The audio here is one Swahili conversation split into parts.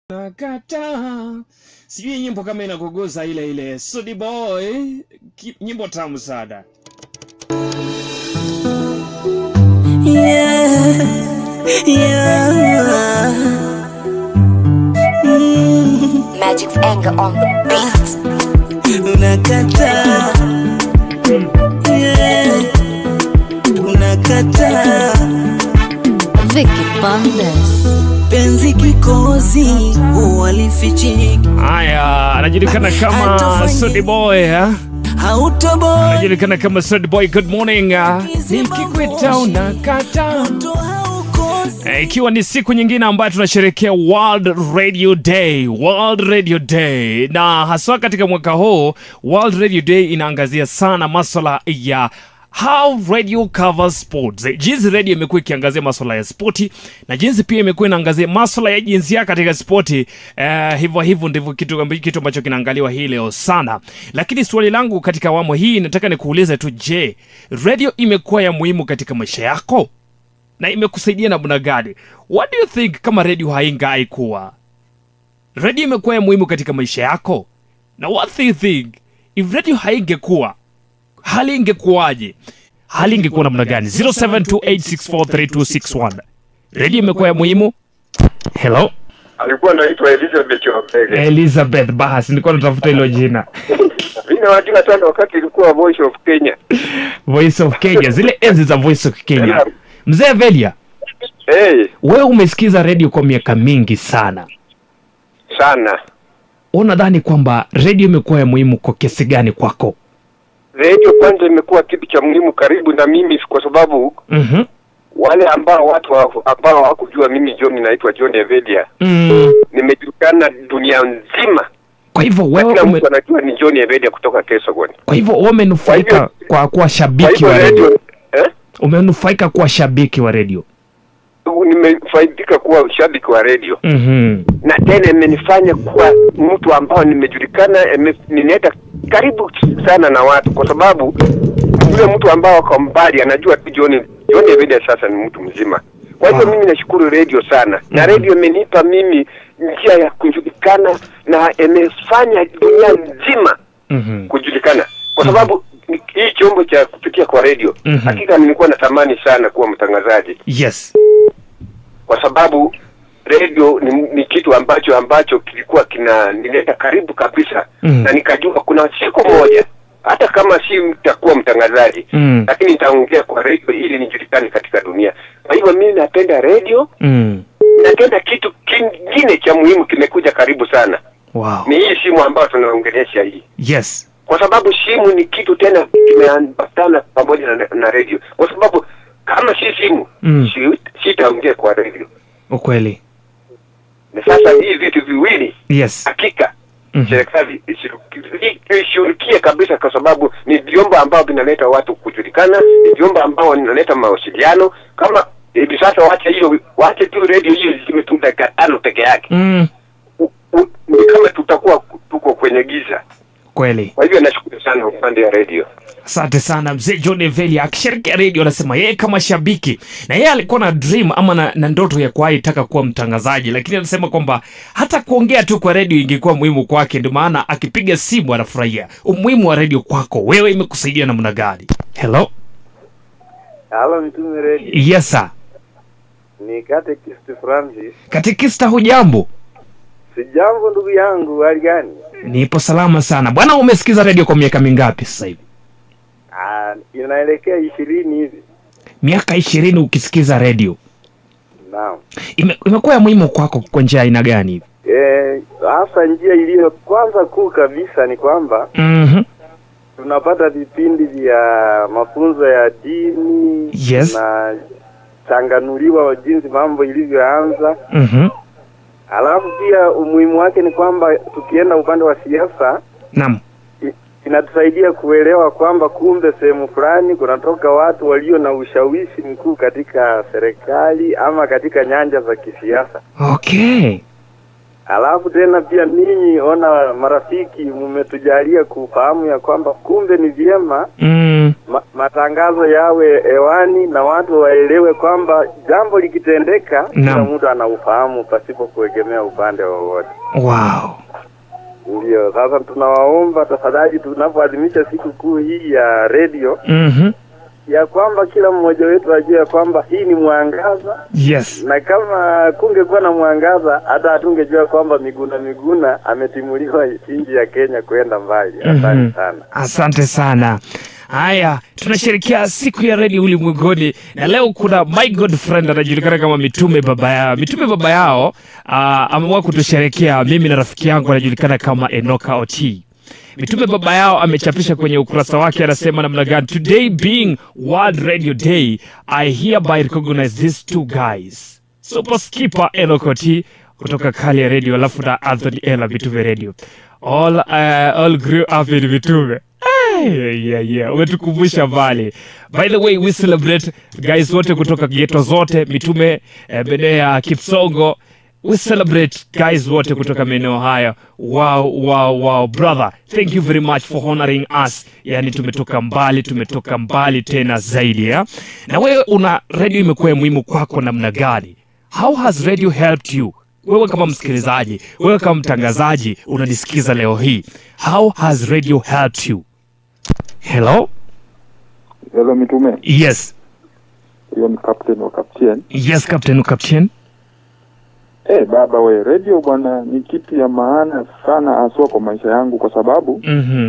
Nakata. Sijui nyimbo kama inakugusa ile Sudi Boy, nyimbo tamu sana. Magic's anger on the beat. Unakata. Unakata. Vicky Bandes. Penzi kikozi walifichi. Haya, anajulikana kama Sudi Boy, Hautoboy. anajulikana kama Sudi Boy. Good morning. Nikikwita unakata. Ikiwa ni siku nyingine ambayo tunasherehekea World Radio Day. World Radio Day. Na haswa katika mwaka huu, World Radio Day inaangazia sana masuala ya how radio covers sports. Jinsi radio imekuwa ikiangazia masuala ya sporti, na jinsi pia imekuwa inaangazia masuala ya jinsia katika sporti. Hivyo ndivyo kitu ambacho kinaangaliwa hii leo sana. Lakini swali langu katika awamu hii nataka nikuulize tu, je, radio imekuwa ya muhimu katika maisha yako? Na imekusaidia namna gani? What do you think kama radio haingai kuwa? Radio imekuwa ya muhimu katika maisha yako? Na what do you think if radio haingekuwa, hali ingekuwaje? Hali ingekuwa namna gani? 0728643261. Radio imekuwa ya muhimu? Hello? Alikuwa anaitwa Elizabeth Wapege. Elizabeth Bahas, nilikuwa natafuta hilo jina. Mimi nawajua sana wakati ilikuwa Voice of Kenya. Voice of Kenya, zile enzi za Voice of Kenya. Mzee Velia, wewe umesikiza radio kwa miaka mingi sana. Sana. Unadhani kwamba radio imekuwa ya muhimu kwa kiasi gani kwako? Radio kwanza imekuwa kitu cha muhimu karibu na mimi kwa sababu wale watu ambao hawakujua mimi naitwa John Evelia. Nimejulikana dunia nzima. Kwa hivyo wewe unajua ni John Evelia kutoka Kesogoni. Kwa hivyo wewe umenufaika kwa kuwa shabiki wa radio. Umenufaika kuwa shabiki wa radio. Nimefaidika kuwa shabiki wa radio. Na tena imenifanya kuwa mtu ambao nimejulikana, ninaleta karibu sana na watu kwa sababu yule mtu ambao kwa mbali anajua tu John Evelia sasa ni mtu mzima. Kwa hivyo mimi nashukuru radio sana. Na radio imenipa mimi njia ya kujulikana na imefanya dunia nzima kujulikana. Kwa sababu hii chombo cha kupitia kwa radio, hakika nilikuwa natamani sana kuwa mtangazaji. Yes. Kwa sababu radio ni kitu ambacho kilikuwa kinanileta karibu kabisa. Na nikajua kuna siku moja hata kama si mtakuwa mtangazaji, lakini nitaongea kwa radio ili nijulikane katika dunia. Kwa hivyo mimi napenda radio. Napenda kitu kingine cha muhimu kimekuja karibu sana. Wow. Ni hii simu ambayo tunaongelesha hii. Yes. Kwa sababu simu ni kitu tena kimeambatana pamoja na radio. Kwa sababu kama si simu, sitaongea kwa radio. Ukweli. Na sasa hii vitu viwili, yes, hakika serikali ishirikie kabisa, kwa sababu ni vyombo ambao vinaleta watu kujulikana, ni vyombo ambao vinaleta mawasiliano. Kama hivi sasa waache tu radio hiyo zimetunda katano peke yake. Ni kama tutakuwa tuko kwenye giza. Kweli. Kwa hivyo nashukuru sana upande wa radio. Asante sana mzee John Evelia akishiriki radio. Anasema yeye kama shabiki, na yeye alikuwa na dream ama na ndoto ya kuitaka kuwa mtangazaji, lakini anasema kwamba hata kuongea tu kwa radio ingekuwa muhimu kwake, ndio maana akipiga simu anafurahia. Umuhimu wa radio kwako wewe imekusaidia namna gani? Hello? Hello, mtume radio. Yes sir. Ni Katekista Francis. Katekista, hujambo? Sijambo ndugu yangu, hali gani? Nipo salama sana. Bwana, umesikiza radio kwa miaka mingapi sasa hivi? Inaelekea 20 hivi. Miaka 20 ukisikiza radio. Naam. Imekuwa ya muhimu kwako kwa njia aina gani hivi? Hasa njia iliyo kwanza kuu kabisa ni kwamba tunapata vipindi vya mafunzo ya dini. Yes. Na changanuliwa jinsi mambo ilivyoanza. Alafu pia umuhimu wake ni kwamba tukienda upande wa siasa, naam, inatusaidia kuelewa kwamba kumbe sehemu fulani kunatoka watu walio na ushawishi mkuu katika serikali ama katika nyanja za kisiasa. Okay. Alafu tena pia ninyi ona marafiki mmetujalia kufahamu ya kwamba kumbe ni vyema matangazo yawe hewani na watu waelewe kwamba jambo likitendeka kila mtu anaufahamu pasipo kuegemea upande wowote. Wow. Ndio, sasa tunawaomba tafadhali tunapoadhimisha siku kuu hii ya radio ya kwamba kila mmoja wetu ajue kwamba hii ni mwangaza. Yes. Na kama kungekuwa na mwangaza hata hatungejua kwamba Miguna ametimuliwa nchi ya Kenya kwenda mbali. Asante sana. Asante sana. Haya, tunasherehekea siku ya radio ulimwenguni na leo kuna my good friend anajulikana kama Mitume baba yao. Mitume baba yao ameamua kutusherehekea mimi na rafiki yangu anajulikana kama Enoka Oti. Mitume baba yao amechapisha kwenye ukurasa wake, anasema namna gani: today being World Radio Day, I hereby recognize these two guys. Super skipper Enoka Oti kutoka Kali Radio, alafu na Anthony Ela Mitume Radio. All grew up in Mitume. Yeah. Umetukumbusha mbali. By the way, we celebrate guys wote kutoka ghetto zote, Mitume, Benea, Kipsongo. We celebrate guys wote kutoka maeneo haya. Wow, brother. Thank you very much for honoring us. Yani tumetoka mbali tena zaidi, ya. Na wewe una radio imekuwa muhimu kwako namna gani? How has radio helped you? Wewe kama msikilizaji, wewe kama mtangazaji unanisikiza leo hii. How has radio helped you? Hello Mitume. Yes. Hiyo ni Captain wa Captain. Yes, Captain wa Captain. Baba we, radio bwana ni kitu ya maana sana haswa kwa maisha yangu kwa sababu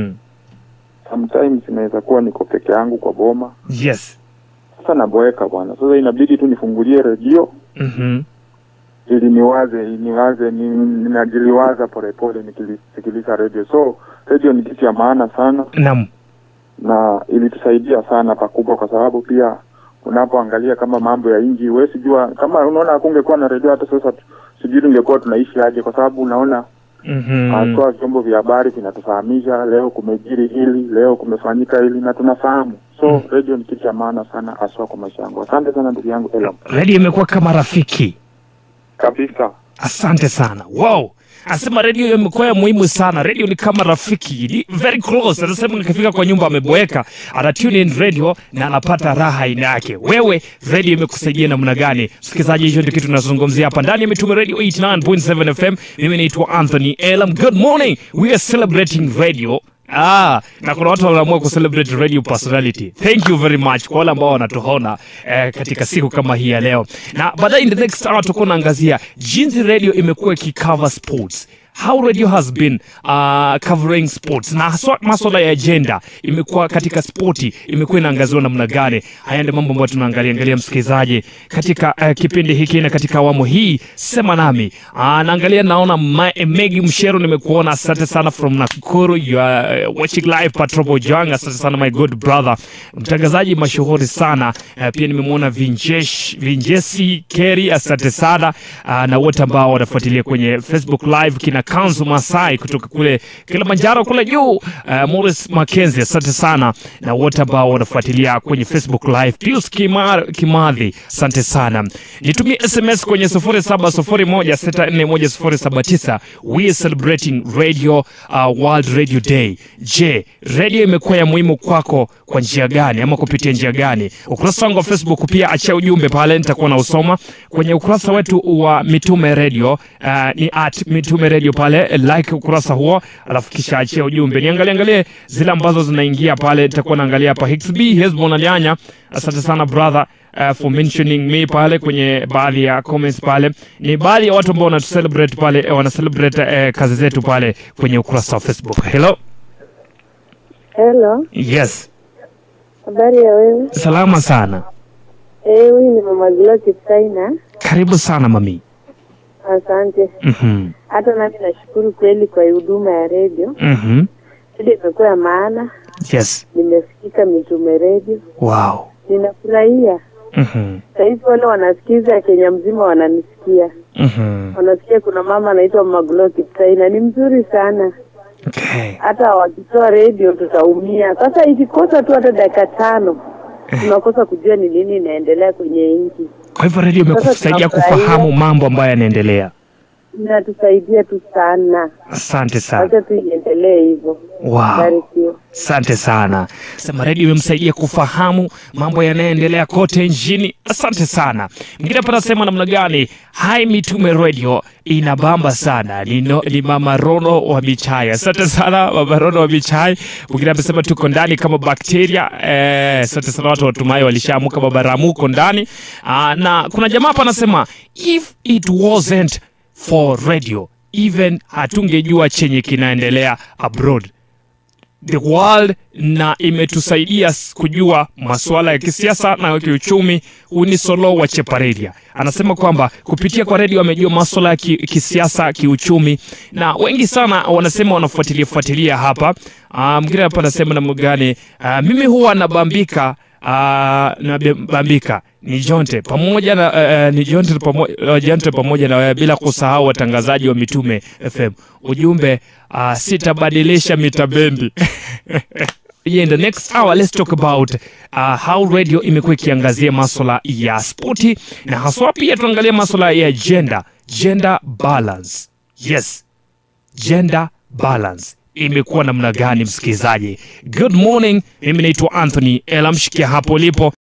sometimes inaweza kuwa niko peke yangu kwa boma. Yes. Sasa naboeka bwana. Sasa inabidi tu nifungulie radio. Ili ninajiliwaza polepole nikisikiliza radio. So radio ni kitu ya maana sana. Naam. Na ilitusaidia sana pakubwa kwa sababu pia unapoangalia kama mambo ya inji wewe sijua kama unaona kungekuwa na radio hata sasa sijui tungekuwa tunaishi aje kwa sababu unaona hasa vyombo vya habari vinatufahamisha leo kumejiri hili, leo kumefanyika hili na tunafahamu. So radio ni kitu cha maana sana hasa kwa maisha yangu. Asante sana ndugu yangu Elam. Radio imekuwa kama rafiki. Kabisa. Asante sana. Wow. Asema radio imekuwa muhimu sana. Radio ni kama rafiki. Ni very close. Anasema nikifika kwa nyumba ameboeka, ana tune in radio na anapata raha ina yake. Wewe radio imekusaidia namna gani? Msikilizaji, hicho ndio kitu tunazungumzia hapa ndani ya Mitume Radio 89.7 FM. Mimi naitwa Anthony Elam. Good morning. We are celebrating radio. Na kuna watu wanaamua kucelebrate radio personality. Thank you very much kwa wale ambao wanatuona katika siku kama hii ya leo. Na baadaye in the next hour tutakuwa naangazia jinsi radio imekuwa ikicover sports. How radio has been covering sports na haswa masuala ya agenda imekuwa katika sporti imekuwa inaangaziwa namna gani. Haya ndio mambo ambayo tunaangalia msikilizaji katika kipindi hiki na katika awamu hii sema nami. Naangalia naona Megi Mshero nimekuona, asante sana from Nakuru. You are watching live. Patrobo Janga, asante sana my good brother, mtangazaji mashuhuri sana. Pia nimemwona Vinjesi Kerry, asante sana na wote ambao wanafuatilia kwenye Facebook live, kina Kanzu Masai kutoka kule Kilimanjaro kule juu, Morris Mackenzie, asante sana na wote ambao wanafuatilia kwenye Facebook live. Pius Kimadhi, asante sana. Nitumie SMS kwenye 0701641079. We are celebrating radio World Radio Day. Je, radio imekuwa ya muhimu kwako kwa njia gani ama kupitia njia gani? Ukurasa wangu wa Facebook pia achia ujumbe pale, nitakuwa na usoma kwenye ukurasa wetu wa Mitume Radio, ni @Mitume Radio pale, like ukurasa huo alafu kisha achia ujumbe. Niangalie zile ambazo zinaingia pale, nitakuwa naangalia hapa. Hixby Hezbon Alianya, asante sana brother for mentioning me pale kwenye baadhi ya comments pale. Ni baadhi ya watu ambao wana celebrate pale, wana celebrate kazi zetu pale kwenye ukurasa wa Facebook. Hello. Yes. Habari ya wewe? Salama sana. Huyu ni Mama Glory China. Karibu sana mami. Asante. Hata nami nashukuru kweli kwa huduma ya radio. Ndio imekuwa maana. Yes. Nimesikika Mitume Radio. Wow. Ninafurahia. Sasa hivi wale wanasikiza Kenya mzima wananisikia. Wanasikia kuna mama anaitwa Mama Glory China. Ni mzuri sana. Okay. Hata wakitoa radio tutaumia. Sasa ikikosa tu hata dakika 5 tunakosa kujua ni nini inaendelea kwenye nchi. Kwa hivyo radio imekusaidia kufahamu mambo ambayo yanaendelea. inatusaidia tu sana. Asante sana. Wacha tuendelee hivyo. Wow. Asante sana. Sema radio imemsaidia kufahamu mambo yanayoendelea kote nchini. Asante sana. Mwingine hapa anasema namna gani? Hai Mitume Radio inabamba sana. Ni Mama Rono wa Michai. Asante sana Mama Rono wa Michai. Mwingine amesema tuko ndani kama bakteria. Asante sana watu watumai walishaamka babaramuko ndani. Na kuna jamaa hapa anasema if it wasn't for radio, even hatungejua chenye kinaendelea abroad. The world, na imetusaidia kujua masuala ya kisiasa na kiuchumi. Unisolo wa Cheparedia anasema kwamba kupitia kwa radio amejua masuala ya kisiasa, kiuchumi, na wengi sana wanasema wanafuatilia hapa. Mwingine hapa anasema na mgani, mimi huwa nabambika ni Jonte pamoja na Jonte pamoja na bila kusahau watangazaji wa Mitume FM. Ujumbe, sitabadilisha mitabendi. In the next hour, let's talk about how radio imekuwa ikiangazia masuala ya spoti, na haswa pia tuangalia masuala ya gender balance. Yes, gender balance imekuwa namna gani msikizaji? Good morning, mimi naitwa Anthony Elamshikia hapo lipo.